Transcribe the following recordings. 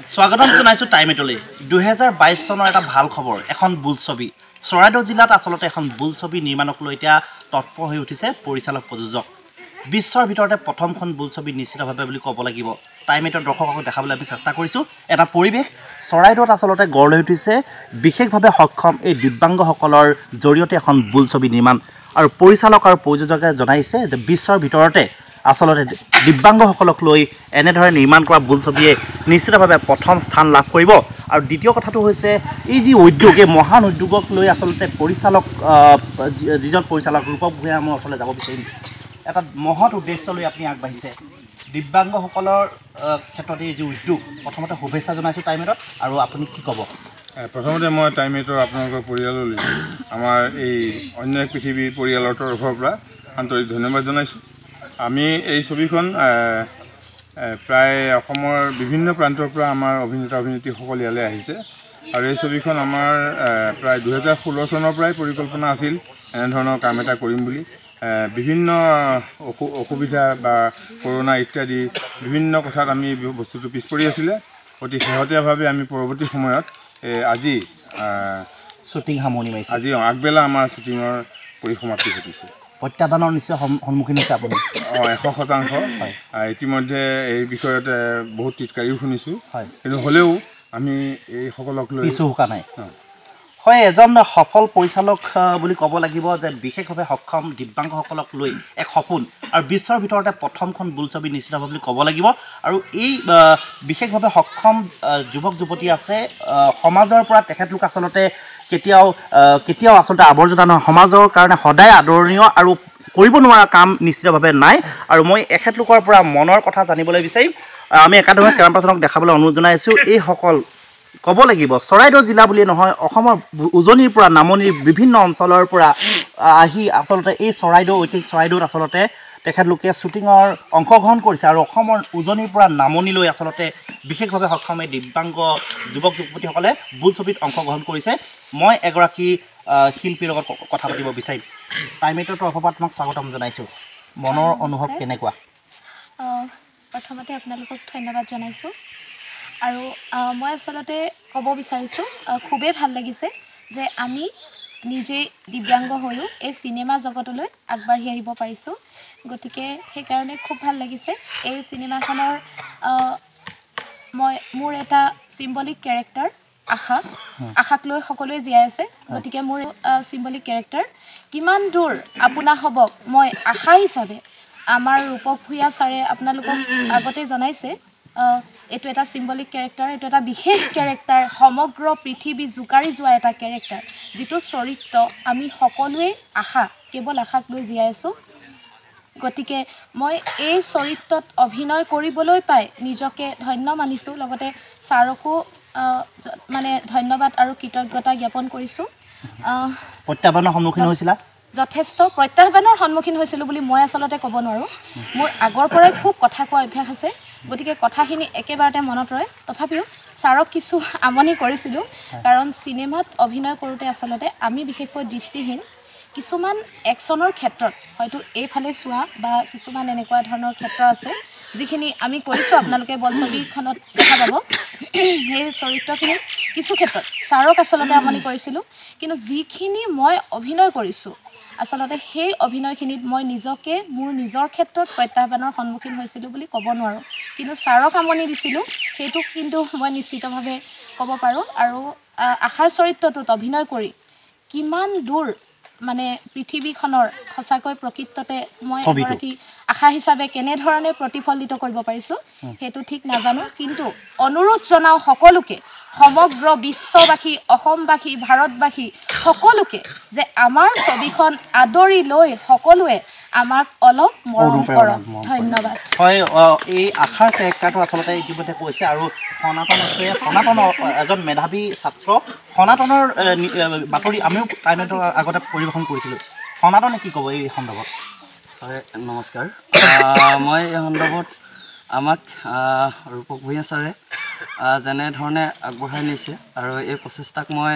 স্বাগতম জনাইছোঁ টাইমেটলৈ 2022 চনৰ এটা ভাল খবৰ এখন বোলছবি চৰাইদেউ জিলাত আচলতে এখন বোলছবি নিৰ্মাণক লৈ এতিয়া তৎপৰ হৈ উঠিছে পৰিচালক প্ৰযোজক বিশ্বৰ ভিতৰতে প্ৰথমখন বোলছবি নিশ্চিতভাৱে বুলি ক'ব লাগিব টাইমেটৰ দৰ্শকক দেখাবলৈ আমি চেষ্টা কৰিছোঁ এটা পৰিৱেশ চৰাইদেউত আচলতে গঢ় লৈ উঠিছে বিশেষভাৱে সক্ষম এই দিব্যাংগসকলৰ জৰিয়তে এখন বোলছবি নিৰ্মাণ আৰু পৰিচালক আৰু প্ৰযোজকে জনাইছে যে বিশ্বৰ ভিতৰতে আচলতে দিব্যাংগসকলক লৈ এনেধৰণে নিৰ্মাণ কৰা বোলছবিয়ে নিশ্চিতভাৱে প্ৰথম স্থান লাভ কৰিব আৰু দ্বিতীয় কথাটো হৈছে এই যি উদ্যোগ এই মহান উদ্যোগক লৈ আচলতে পৰিচালক যিজন পৰিচালক ৰূপক ভূঞা মই ওচৰলৈ যাব বিচাৰিম এটা মহৎ উদ্দেশ্য লৈ আপুনি আগবাঢ়িছে দিব্যাংগসকলৰ ক্ষেত্ৰত এই যি উদ্যোগ প্ৰথমতে শুভেচ্ছা জনাইছোঁ টাইমেটত আৰু আপুনি কি ক'ব প্ৰথমতে মই টাইমেটৰ আপোনালোকৰ পৰিয়াললৈ আমাৰ এই অন্য এক পৃথিৱীৰ পৰিয়ালৰ তৰফৰ পৰা আন্তৰিক ধন্যবাদ জনাইছোঁ আমি এই ছবিখন প্ৰায় অসমৰ বিভিন্ন প্ৰান্তৰ পৰা আমাৰ অভিনেতা অভিনেত্ৰীসকল ইয়ালৈ আহিছে আৰু এই ছবিখন আমাৰ প্ৰায় 2016 চনৰ পৰাই পৰিকল্পনা আছিল এনেধৰণৰ কাম এটা কৰিম বুলি বিভিন্ন অসুবিধা বা কৰোনা ইত্যাদি বিভিন্ন কথাত আমি বস্তুটো পিছ পৰি আছিলে অতি শেহতীয়াভাৱে আমি পৰৱৰ্তী সময়ত আজি শ্বুটিং সামৰণি মাৰিছে আজি আগবেলা আমাৰ শ্বুটিঙৰ পৰিসমাপ্তি ঘটিছে প্ৰত্যাহ্বানৰ নিশ্চয় সন্মুখীন হৈছে আপুনি 100% ইতিমধ্যে এই বিষয়ত বহুত টিটকাৰীও শুনিছোঁ কিন্তু হ'লেও আমি এইসকলক লৈ পিছু হোকা নাই হয় এজন সফল পৰিচালক বুলি ক'ব লাগিব যে বিশেষভাৱে সক্ষম দিব্যাংগসকলক লৈ এক সপোন আৰু বিশ্বৰ ভিতৰতে প্ৰথমখন বোলছবি নিশ্চিতভাৱে বুলি ক'ব লাগিব আৰু এই বিশেষভাৱে সক্ষম যুৱক যুৱতী আছে সমাজৰ পৰা তেখেতলোক আচলতে কেতিয়াও আচলতে আৱৰ্জনা নহয় সমাজৰ কাৰণে সদায় আদৰণীয় আৰু কৰিব নোৱাৰা কাম নিশ্চিতভাৱে নাই আৰু মই এখেতলোকৰ পৰা মনৰ কথা জানিবলৈ বিচাৰিম আমি একাডেমি কেম্পাছক দেখাবলৈ অনুৰোধ জনাইছোঁ এইসকল ক'ব লাগিব চৰাইদেউ জিলা বুলিয়ে নহয় অসমৰ উজনিৰ পৰা নামনিৰ বিভিন্ন অঞ্চলৰ পৰা আহি আচলতে এই ঐতিহ্য চৰাইদেউত আচলতে তেখেতলোকে শ্বুটিঙৰ অংশগ্ৰহণ কৰিছে আৰু অসমৰ উজনিৰ পৰা নামনিলৈ আচলতে বিশেষভাৱে সক্ষম এই দিব্যাংগ যুৱক যুৱতীসকলে বোলছবিত অংশগ্ৰহণ কৰিছে মই এগৰাকী শিল্পীৰ লগত কথা পাতিব বিচাৰিম টাইমেটৰ তৰফৰ পৰা তোমাক স্বাগতম জনাইছোঁ মনৰ অনুভৱ কেনেকুৱা প্ৰথমতে আপোনালোকক ধন্যবাদ জনাইছোঁ আৰু মই আচলতে ক'ব বিচাৰিছোঁ খুবেই ভাল লাগিছে যে আমি নিজেই দিব্যাংগ হৈও এই চিনেমা জগতলৈ আগবাঢ়ি আহিব পাৰিছোঁ গতিকে সেইকাৰণে খুব ভাল লাগিছে এই চিনেমাখনৰ মোৰ এটা চিম্বলিক কেৰেক্টাৰ আশাক লৈ সকলোৱে জীয়াই আছে গতিকে মোৰ চিম্বলিক কেৰেক্টাৰ কিমান দূৰ আপোনাসৱক মই আশা হিচাপে আমাৰ ৰূপক ভূঞা ছাৰে আপোনালোকক আগতেই জনাইছে এইটো এটা চিম্বলিক কেৰেক্টাৰ এইটো এটা বিশেষ কেৰেক্টাৰ সমগ্ৰ পৃথিৱী জোকাৰি যোৱা এটা কেৰেক্টাৰ যিটো চৰিত্ৰ আমি সকলোৱে কেৱল আশাক লৈ জীয়াই আছোঁ গতিকে মই এই চৰিত্ৰত অভিনয় কৰিবলৈ পাই নিজকে ধন্য মানিছোঁ লগতে ছাৰকো মানে ধন্যবাদ আৰু কৃতজ্ঞতা জ্ঞাপন কৰিছোঁ প্ৰত্যাহ্বানৰ সন্মুখীন হৈছিলা যথেষ্ট প্ৰত্যাহ্বানৰ সন্মুখীন হৈছিলোঁ বুলি মই আচলতে ক'ব নোৱাৰোঁ মোৰ আগৰ পৰাই খুব কথা কোৱা অভ্যাস আছে গতিকে কথাখিনি একেবাৰতে মনত ৰয় তথাপিও ছাৰক কিছু আমনি কৰিছিলোঁ কাৰণ চিনেমাত অভিনয় কৰোঁতে আচলতে আমি বিশেষকৈ দৃষ্টিহীন কিছুমান একশ্যনৰ ক্ষেত্ৰত হয়তো এইফালে চোৱা বা কিছুমান এনেকুৱা ধৰণৰ ক্ষেত্ৰ আছে যিখিনি আমি কৰিছোঁ আপোনালোকে বোলছবিখনত দেখা পাব সেই চৰিত্ৰখিনিত কিছু ক্ষেত্ৰত ছাৰক আচলতে আমনি কৰিছিলোঁ কিন্তু যিখিনি মই অভিনয় কৰিছোঁ আচলতে সেই অভিনয়খিনিত মই নিজকে মোৰ নিজৰ ক্ষেত্ৰত প্ৰত্যাহ্বানৰ সন্মুখীন হৈছিলোঁ বুলি ক'ব নোৱাৰোঁ কিন্তু ছাৰক আমনি দিছিলোঁ সেইটো কিন্তু মই নিশ্চিতভাৱে ক'ব পাৰোঁ আৰু আশাৰ চৰিত্ৰটোত অভিনয় কৰি কিমান দূৰ মানে পৃথিৱীখনৰ সঁচাকৈ প্ৰকৃততে মই এগৰাকী আশা হিচাপে কেনেধৰণে প্ৰতিফলিত কৰিব পাৰিছোঁ সেইটো ঠিক নাজানো কিন্তু অনুৰোধ জনাওঁ সকলোকে সমগ্ৰ বিশ্ববাসী অসমবাসী ভাৰতবাসী সকলোকে যে আমাৰ ছবিখন আদৰি লৈ সকলোৱে আমাক অলপ মৰম কৰক ধন্যবাদ হয় এই আশাৰ কেৰেক্টাৰটো আচলতে ইতিমধ্যে কৈছে আৰু সনাতনৰ এজন মেধাৱী ছাত্ৰ সনাতনৰ বাতৰি আমিও টাইমেটৰ আগতে পৰিৱেশন কৰিছিলোঁ সনাতনে কি ক'ব এই সন্দৰ্ভত হয় নমস্কাৰ মই এই সন্দৰ্ভত আমাক ৰূপক ভূঞা ছাৰে যেনেধৰণে আগবঢ়াই নিছে আৰু এই প্ৰচেষ্টাক মই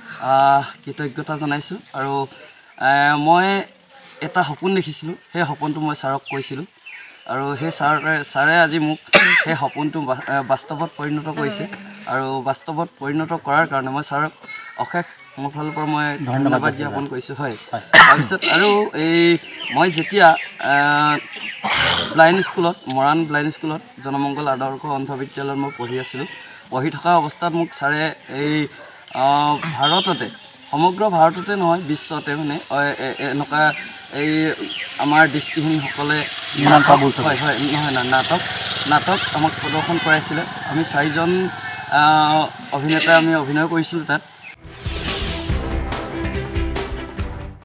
কৃতজ্ঞতা জনাইছোঁ আৰু মই এটা সপোন দেখিছিলোঁ সেই সপোনটো মই ছাৰক কৈছিলোঁ আৰু সেই ছাৰে আজি মোক সেই সপোনটো বাস্তৱত পৰিণত কৰিছে আৰু বাস্তৱত পৰিণত কৰাৰ কাৰণে মই ছাৰক অশেষ মোৰ ফালৰ পৰা মই ধন্যবাদ জ্ঞাপন কৰিছোঁ। হয়, তাৰপিছত আৰু এই মই যেতিয়া ব্লাইণ্ড স্কুলত মৰাণ ব্লাইণ্ড স্কুলত জনমংগল আদৰ্শ অন্ধ বিদ্যালয়ত মই পঢ়ি আছিলোঁ। পঢ়ি থকা অৱস্থাত মোক ছাৰে এই ভাৰততে সমগ্ৰ ভাৰততে নহয় বিশ্বতে মানে এনেকুৱা এই আমাৰ দৃষ্টিহীনসকলে হয় হয় নহয় নাটক আমাক প্ৰদৰ্শন কৰাইছিলে। আমি 4জন অভিনেতা আমি অভিনয় কৰিছিলোঁ তাত।